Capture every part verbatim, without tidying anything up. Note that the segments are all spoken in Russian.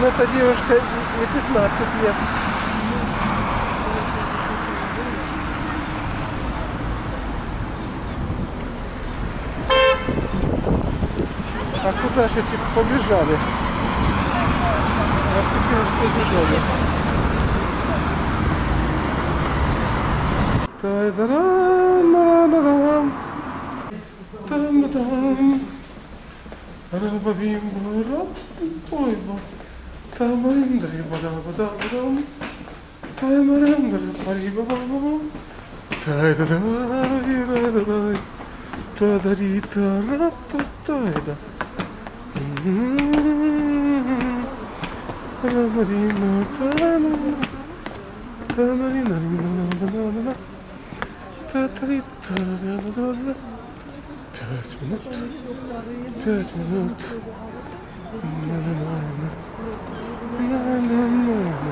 Но эта девушка не пятнадцать лет. А куда же эти побежали? Вот такие вот побежали. Тай-да-дам-ра-да-дам. Там-да-дам. Ра-ба-бим-ба-ра. Ой-ба. Там-ба-дам-да-ба-да-ба-да-ба-дам. Там-ба-дам-да-ба-ри-ба-ба-ба. Тай-да-да-ри-ра-да-дай. Та-да-ри-та-ра-та-тай-да. Ра-ба-ри-на, та-на. Та-на-ри-на-ри-на-на-на-на-на. Та-та-ри-та-ра-да-да-да. Пять минут. Пять минут. На-на-на-на. На-на-на-на.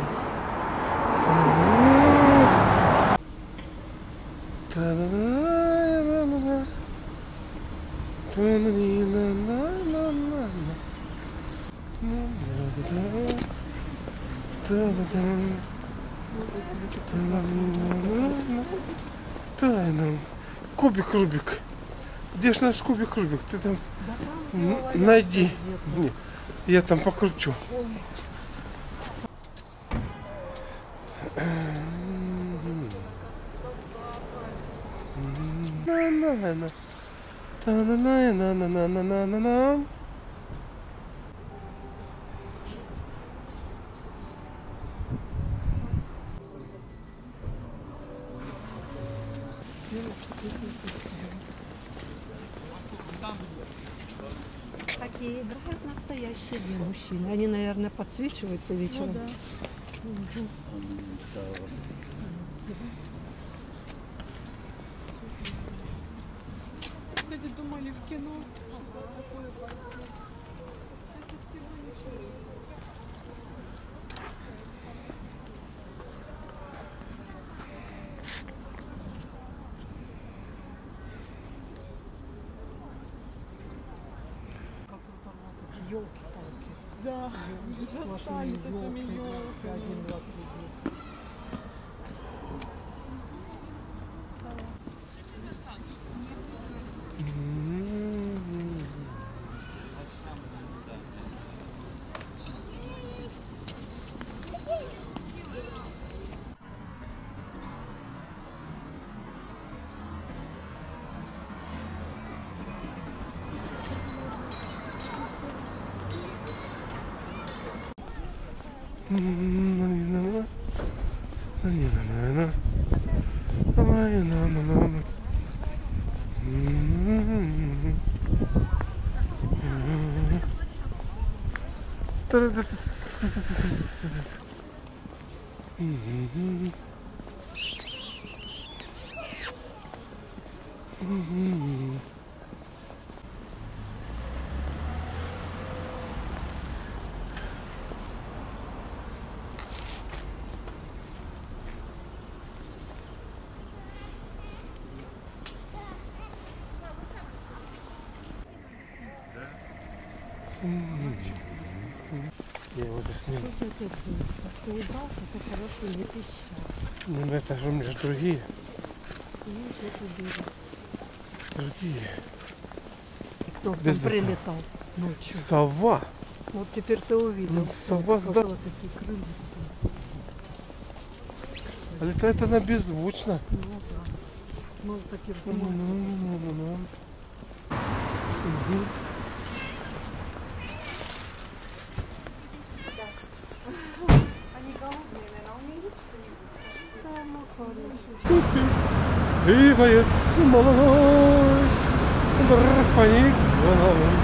Та-да-да-да-да-да. Та-на-ни-на-на-на-на-на. Та-да-да. Та-на-ни-на-на-на. Тайна. Кубик Рубик. Где ж наш кубик Рубик? Ты там найди. Не, я там покручу. На-на-на. Та-на-на-на-на-на-на-на-на. Такие играют настоящие две мужчины. Они, наверное, подсвечиваются вечером. Ну, да. Угу. Кстати, думали в кино. Елки-палки. Да, достали со своими елками. Один, два, три, десять. Я его заснял. Что это звук? Ты убрал, это хороший не пищал. Ну это же у меня другие. Нет, это берет. Другие. Кто там Без прилетал ночью? Сова. Вот теперь ты увидел. Ну, сова Вот сда... такие крылья. А летает она беззвучно. Ну да. Ну такие Ну, ну, ну, ну, ну, ну. Угу. Они голодные, наверное. У меня есть что-нибудь? Да, ну хороший. Двигает молодой, драпаник головой.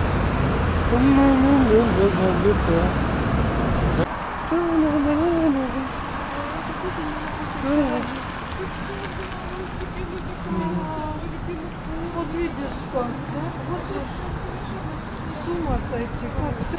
Вот видишь как, да? Вот же с ума сойти, как все.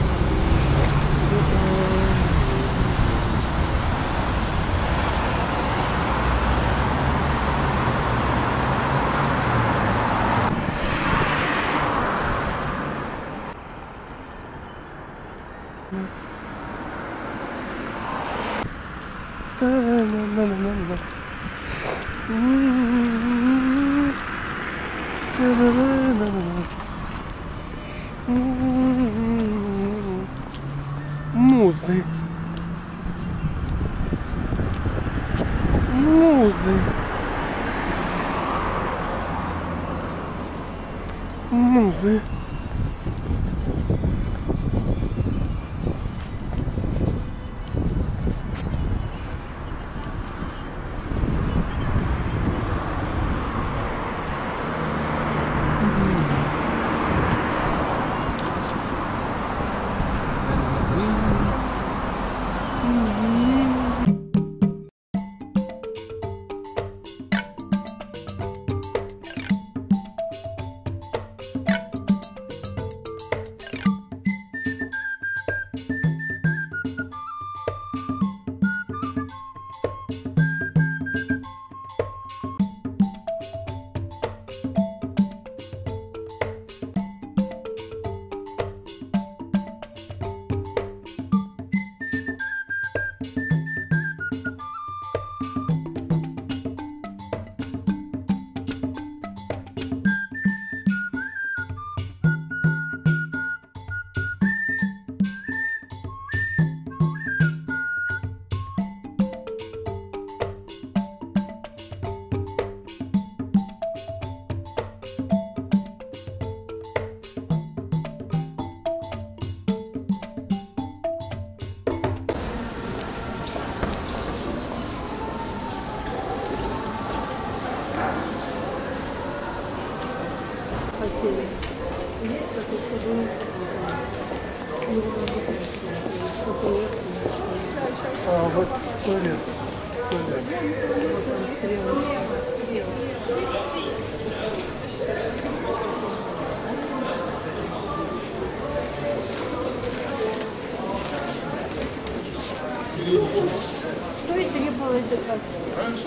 Музы. Музы. Музы. Хотели. Есть такой, чтобы его работать, чтобы А вот туалет. Туалет. вот там стрелочка. Что и требовалось доказать?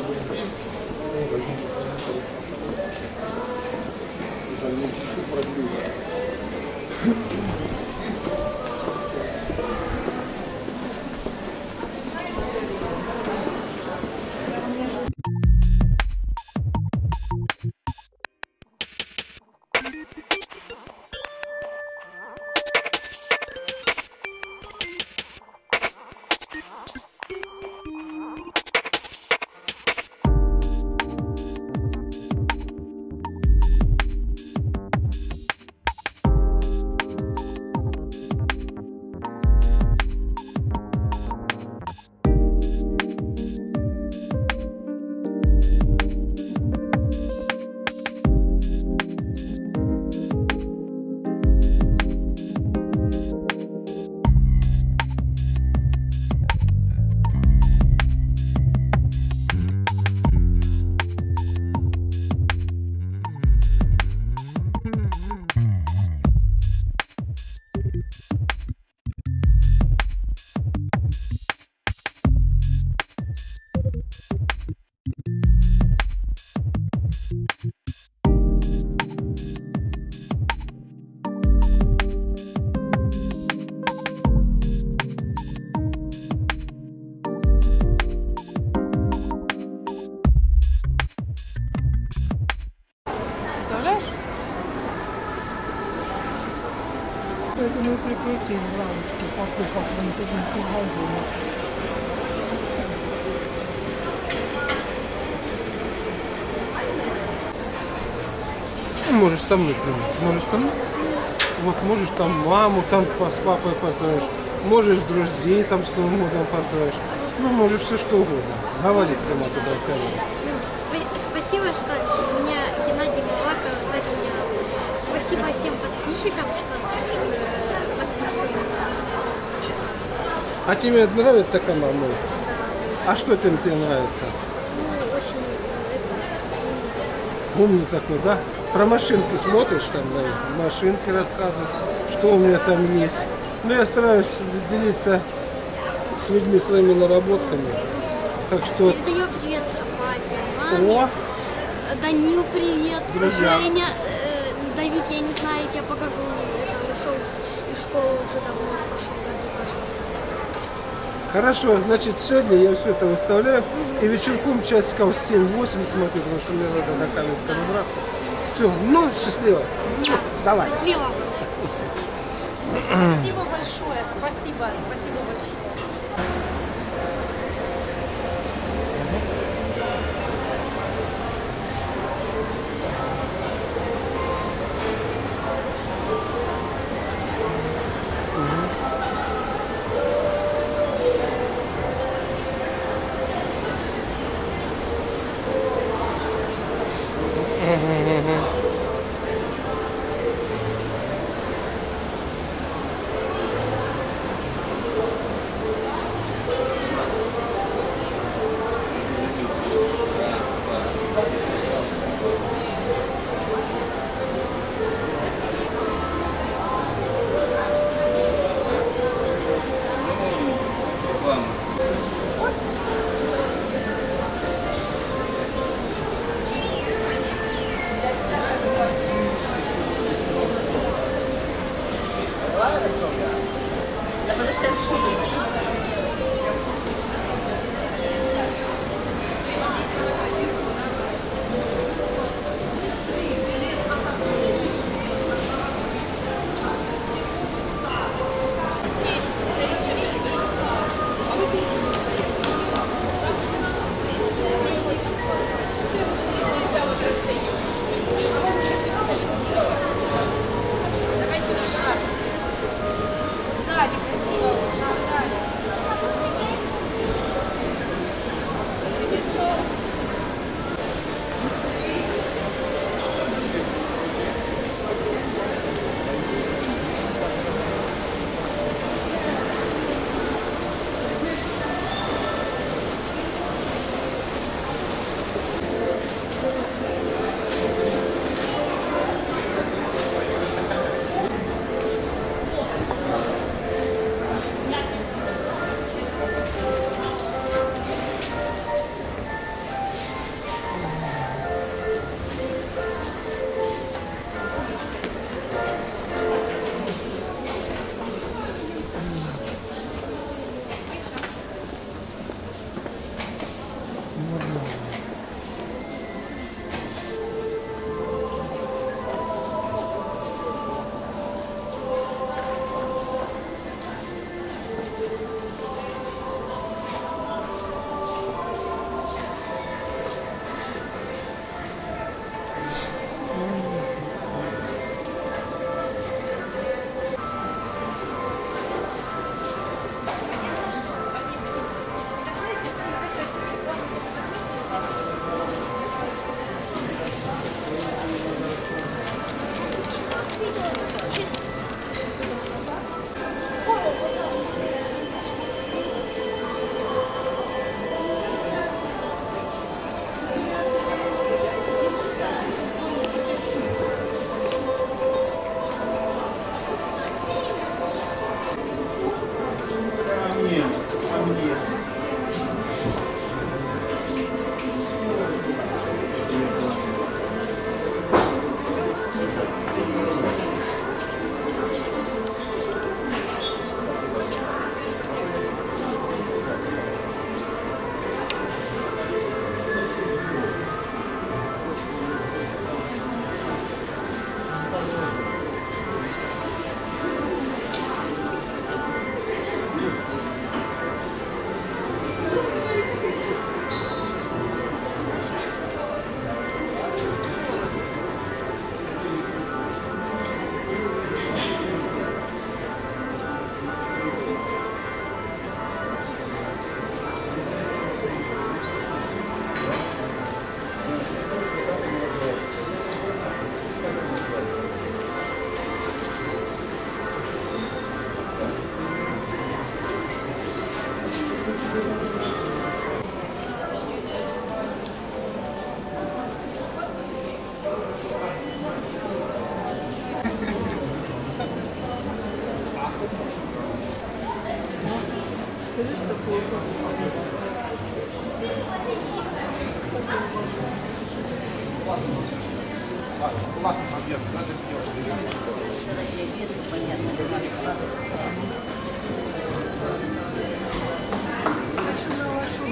Поэтому и прикрутили лавочку покупок в интернет-магазине. Ну, можешь со мной прийти. Можешь со мной? Вот можешь там маму там с папой поздравишь. Можешь друзей там с Новым годом поздравишь. Ну, можешь все что угодно. Говори прямо туда в камеру. Спасибо, что меня Геннадий Малахов заснял. Спасибо всем подписчикам, что э, подписаны. А тебе нравится канал мой? А что тебе, тебе нравится? Ну, очень это, Умный такой, да? Про машинки смотришь там, на машинки рассказываешь, что у меня там есть. Ну, я стараюсь делиться с людьми своими наработками. Так что... передаю привет папе, маме. О! Данил, привет. Друзья. Женя, э, Давид, я не знаю, я тебе покажу. Это ушел из школы уже давно, в прошлом году, кажется. Хорошо, значит, сегодня я все это выставляю. И вечерком часиков семь-восемь смотрю, потому что мне надо до Каменска добраться. Все, ну, счастливо. Давай. Счастливо. Спасибо большое. Спасибо. Спасибо большое. Давай сюда шар. Сзади красиво. Шар дали.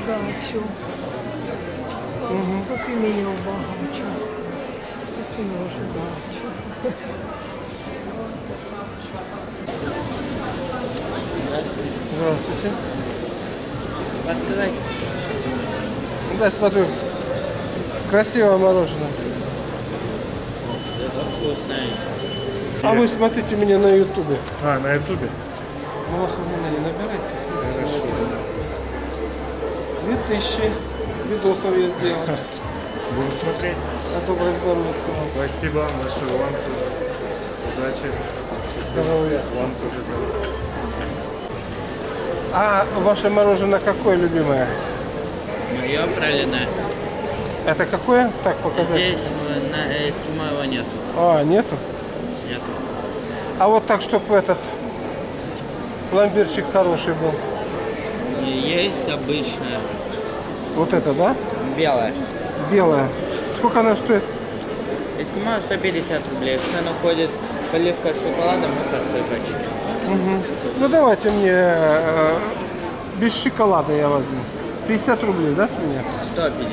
удачу. Купи меня убогачу. Купи мне уж удачу. Здравствуйте. Подсказать? Да, смотрю. Красивое мороженое. Это вкусное. А вы смотрите меня на ютубе. А, на ютубе? Малахов меня не набирайте. Две тысячи видосов я сделал. Буду смотреть. А доброе здоровье. Спасибо вам большое. Вам тоже. Удачи. Здоровья. Вам тоже здоровья. А ваше мороженое какое любимое? Мое пролиное. Это какое? Так показать. Здесь э, на эскимо его нету. А, нету? Нету. А вот так, чтобы этот пломбирчик хороший был. И есть обычное. Вот это, да? Белое. Белое. Сколько она стоит? Эскимо сто пятьдесят рублей. В цену входит поливка шоколадом и посыпочка. Угу. Ну давайте мне э, без шоколада я возьму. пятьдесят рублей, да, с меня? сто пятьдесят.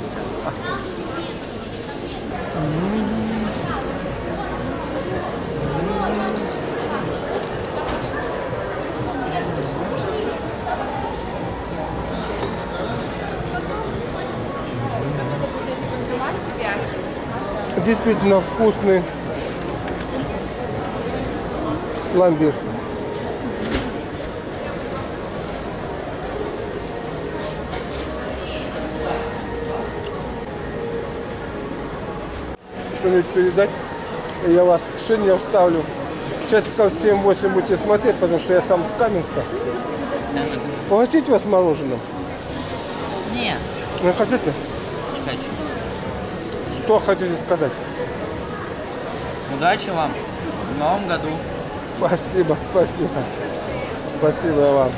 Действительно вкусный пломбир. Что-нибудь передать? Я вас сегодня вставлю. Часиков семь-восемь будете смотреть, потому что я сам с Каменска. Угостить вас мороженым? Нет, Не хотите? не хочу. Что хотите сказать? Удачи вам в новом году. Спасибо, спасибо. Спасибо вам.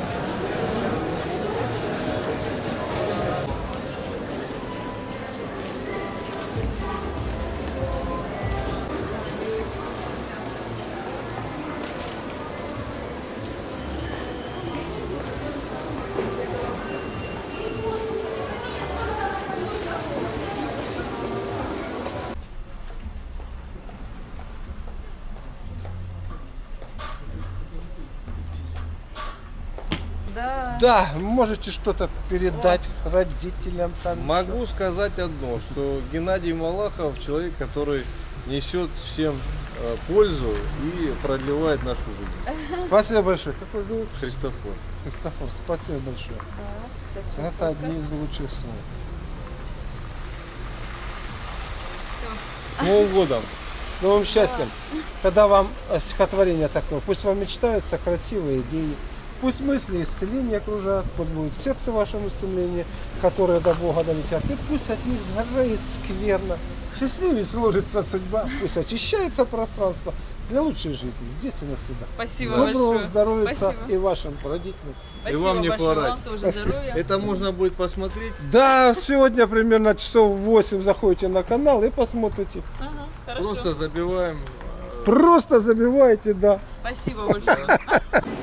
Да, можете что-то передать родителям там. Могу сказать одно, что Геннадий Малахов человек, который несет всем э, пользу и продлевает нашу жизнь. Спасибо большое. Как вас зовут? Христофор. Христофор, спасибо большое. Это одни из лучших слов. С Новым годом! С новым счастьем. Тогда вам э, стихотворение такое. Пусть вам мечтаются красивые идеи. Пусть мысли исцеления окружат, пусть будет в сердце вашем устремление, которое до Бога долетят, и пусть от них сгорает скверно. Счастливее сложится судьба, пусть очищается пространство для лучшей жизни здесь и навсегда. Спасибо Доброго большое. здоровья Спасибо. и вашим родителям. Спасибо И вам не большое. хворать. Вам тоже Спасибо. здоровья. Это можно будет посмотреть. Да, сегодня примерно часов в восемь заходите на канал и посмотрите. Ага, хорошо. Просто забиваем. Просто забивайте, да. Спасибо большое.